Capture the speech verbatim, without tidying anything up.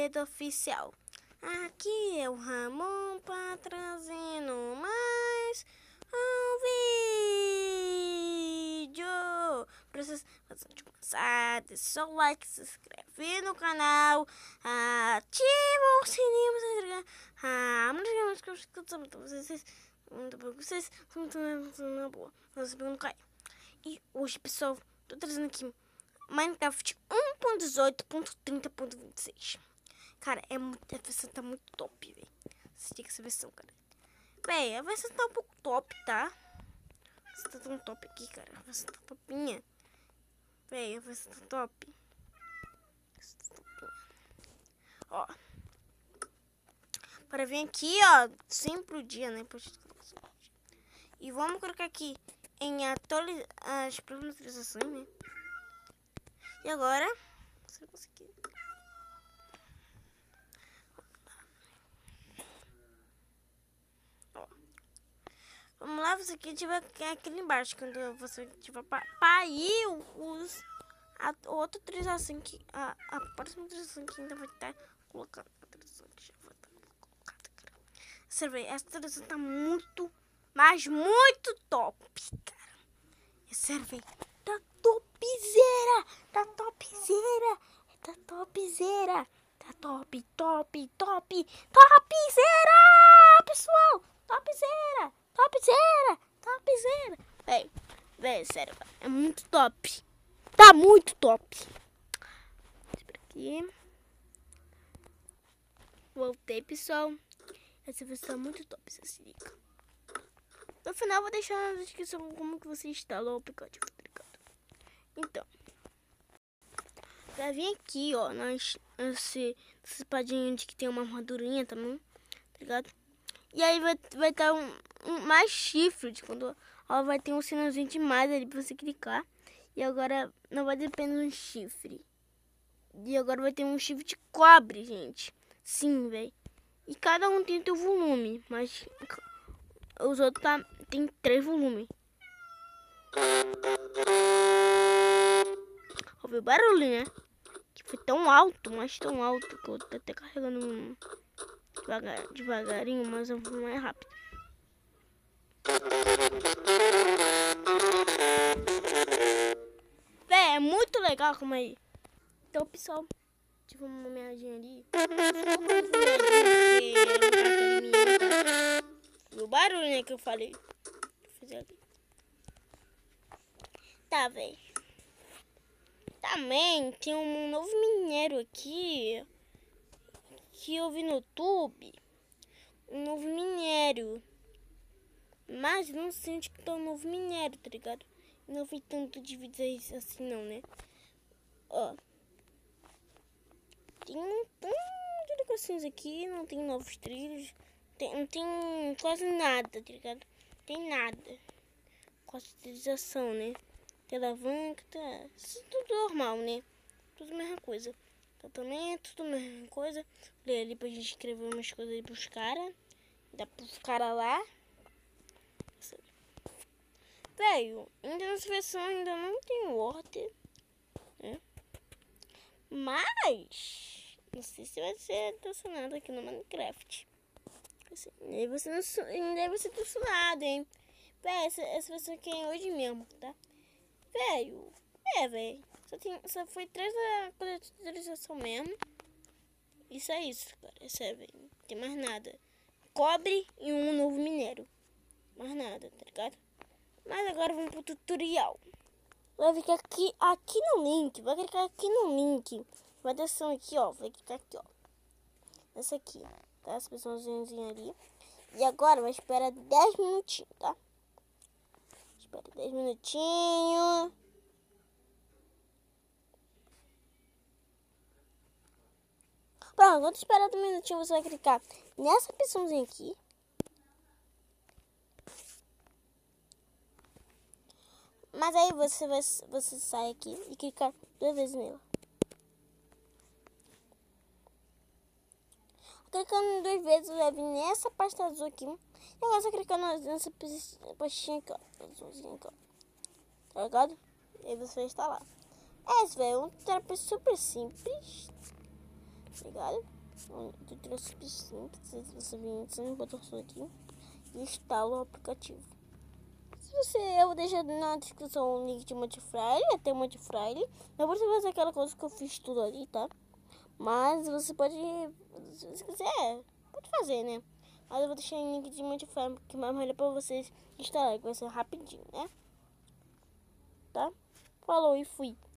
rede oficial. Aqui é o Ramon pra trazendo mais um vídeo. Pra vocês, antes de começar, deixa seu like, se inscreve no canal, ativa o sininho pra se ligar. Ah, vocês, vocês são muito na boa. Nossa, não cai. E hoje, pessoal, tô trazendo aqui Minecraft um ponto dezoito ponto trinta ponto vinte e seis. Cara, é muito, a versão tá muito top, velho. Assistir essa versão, cara. Véi, a versão tá um pouco top, tá? A versão tá tão top aqui, cara. A versão tá topinha. Véi, a versão tá top. A versão tá topinha. Ó. Para vir aqui, ó. Sempre o dia, né? E vamos colocar aqui em atualizar as próximas atualizações, né? E agora, se eu conseguir. Ó. Vamos lá, você aqui tiver aqui embaixo, quando você tiver para aí os a outra atualização que a, a próxima atualização que ainda vai estar colocando a atualização que já vai estar colocada, cara. Você vê, essa atualização tá muito, mas muito top, cara. Sério, velho. Tá topzera. Tá topzera. Tá topzera. Tá top, top, top. Topzera, pessoal. Topzera. Topzera. Topzera. Véi, véi, sério. É muito top. Tá muito top. Espera aqui. Voltei, pessoal. Essa versão tá muito top, você se liga. No final eu vou deixar na descrição como que você instalou o aplicativo, tá ligado? Então, vai vir aqui, ó, nesse, nesse espadinho de que tem uma armadurinha também, tá ligado? E aí vai vai estar um, um mais chifre, de quando ó, vai ter um sinalzinho de mais ali pra você clicar. E agora não vai ter apenas um chifre. E agora vai ter um chifre de cobre, gente. Sim, velho. E cada um tem seu volume, mas os outros tá, tem três volumes. Ouviu o barulho, né? Que foi tão alto, mas tão alto que eu tô até carregando devagar, devagarinho, mas eu vou mais rápido. Véi, é muito legal como aí. Então, pessoal, tive uma meadinha ali. O barulho, né, que eu falei. Vou fazer ali. Tá, velho. Também tem um novo minério aqui que eu vi no YouTube. Um novo minério. Mas não sei onde que tá o novo minério, tá ligado? Não vi tanto de vídeos assim não, né? Ó. Tem um monte de negocinhos aqui. Não tem novos trilhos. Tem, não tem quase nada, tá ligado? Tem nada. Quase utilização, né? Tem alavanca, tá? Isso é tudo normal, né? Tudo a mesma coisa. Então também é tudo a mesma coisa. Olha ali pra gente escrever umas coisas aí pros caras. Dá pros caras lá. Velho, ainda nessa versão ainda não tem Word, né? Mas não sei se vai ser adicionado aqui no Minecraft. Nem vai ser, nem vai ser adicionado, hein? Véi, essa, essa versão aqui é hoje mesmo, tá? Velho, é, velho. Só, tem, só foi três da atualização mesmo. Isso é isso, cara. Isso é, velho. Não tem mais nada. Cobre e um novo minério. Mais nada, tá ligado? Mas agora vamos pro tutorial. Vai clicar aqui, aqui no link. Vai clicar aqui no link. Vai descer aqui, ó. Vai clicar aqui, ó. Essa aqui, tá? As pessoas ali. E agora vai esperar dez minutinhos, tá? Espera dez minutinhos. Pronto, quando esperar um minutinho, você vai clicar nessa opçãozinha aqui. Mas aí você vai, você sai aqui e clica duas vezes nela. Clicando duas vezes, vai vir nessa pasta azul aqui. E agora você clica nessa pastinha aqui, ó. Azulzinha aqui, ó. Tá ligado? E aí você vai instalar. É, isso, velho. É um trap super simples. Tá ligado? Eu trouxe simples. Você vem, você não botou isso aqui e instala o aplicativo. Se você, eu vou deixar na descrição o link de Modify, até Modify. Não precisa fazer aquela coisa que eu fiz tudo ali, tá? Mas você pode, se você quiser, pode fazer, né? Mas eu vou deixar o link de Modify, que é mais melhor pra vocês instalar, que vai ser rapidinho, né? Tá? Falou e fui.